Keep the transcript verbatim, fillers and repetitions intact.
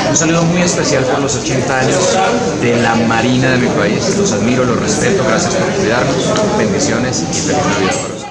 Un saludo muy especial por los ochenta años de la Marina de mi país. Los admiro, los respeto, gracias por cuidarnos, bendiciones y feliz Navidad para ustedes.